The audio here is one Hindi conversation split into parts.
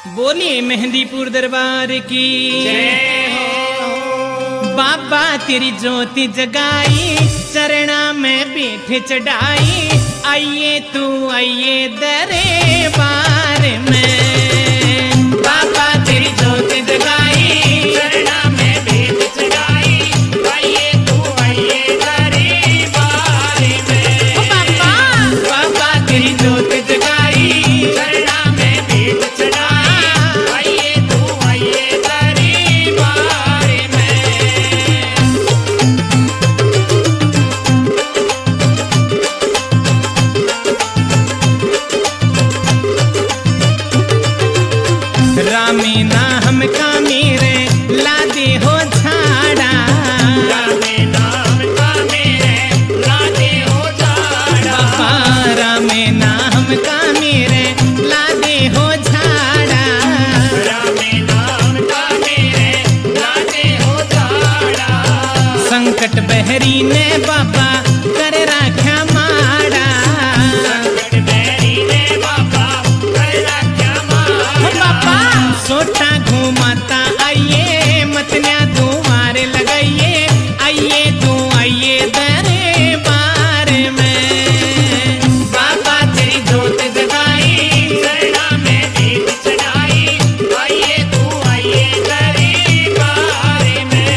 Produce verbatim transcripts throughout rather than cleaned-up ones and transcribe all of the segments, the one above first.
बोलिए मेहंदीपुर दरबार की जय हो। बाबा तेरी ज्योति जगाई चरणा में पीठ चढ़ाई, आइए तू आइए दरबार में। बाबा तेरी ज्योति जगाई चरणा में पीठ चढ़ाई, आइए तू आइए दरबार में। ओ बाबा बाबा तेरी ज्योति जगाई चरणा में पीठ चढ़ाई, आइए तू आइए दरबार में। रामी ना हम का मेरे लादे हो झाड़ा, रामे नाम का मेरे लादे हो झाड़ा। बाबा रामे ना हम का मेरे लादे हो झाड़ा। रामे नाम का मेरे लादे हो झाड़ा। संकट बहरी ने बाबा कर राख्या माड़ा, संकट बैरी ने बाबा कर रख्या हो मारा। बाबा सोटा घूमाता आइए मतन्या तुम्हारे लगाइए, आइए तू आइए दरबार में। बाबा तेरी ज्योत जगाई चरणा में पीठ चढ़ाई, आइए तू आइए दरबार में।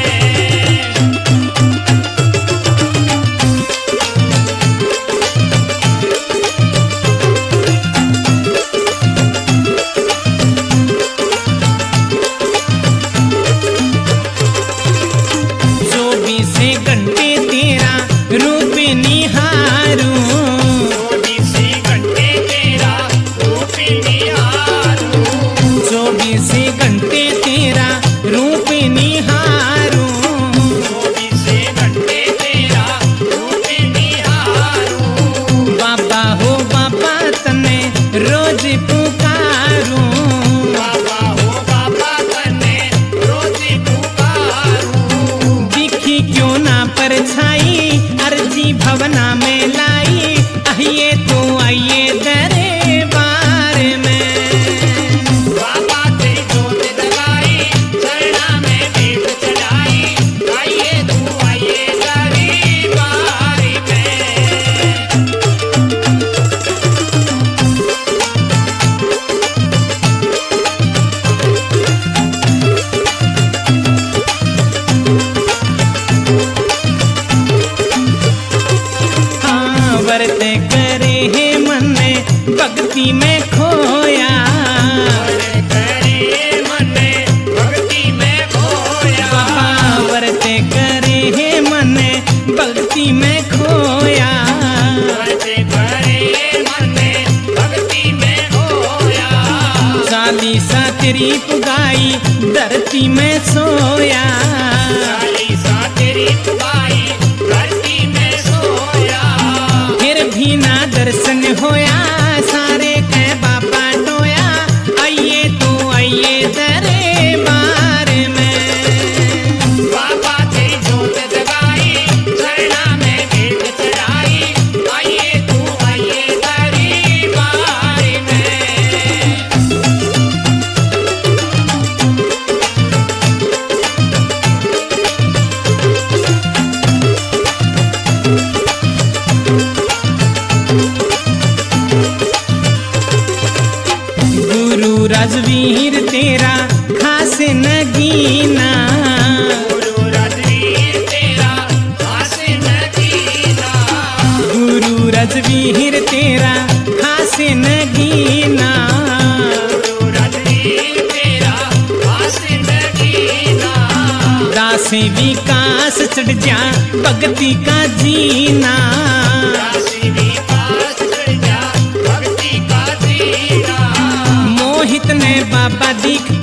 चौबीस घंटे तेरा रूप निहारूं, चौबीस घंटे तेरा रूप निहारूं। चौबीस घंटे तेरा रूप निहारूं। चौबीस घंटे तेरा रूप निहारूं। बाबा हो बाबा तने रोज पुकारूं, बाबा हो बाबा तने रोज पुकारूं। दिखी क्यों ना परछाई अर्जी भवना में लाई, आइए तू आइए दरबार में। बाबा तेरी ज्योत जगाई चरणा में पीठ चढ़ाई, आइए तू आइए दरबार में। हाँ व्रत करे है मन में भक्ति में खोया, और करे मन भक्ति में खोया। बाबा व्रत करे है मन भक्ति में खोया। व्रत करे मन भक्ति में खोया। चालीसा तेरी पुगाई धरती में सोया, चालीसा तेरी पुगाई धरती में सोया। फिर भी ना दर्शन होया सारे के बाबा टोया, आइए तू आइए दरबार में। बाबा तेरी ज्योत जगाई चरणा में पीठ चढ़ाई, आइए तू आइए दरबार में। गुरु राजवीर तेरा खास नगीना, गुरु राजवीर तेरा खास नगीना। गुरु राजवीर तेरा खास नगीना। गुरु राजवीर तेरा खास नगीना। दासी विकास चढ़ जा भक्ति का जीना, दासी विकास चढ़ जा भक्ति का जीना। मोहित ने बाबा दिख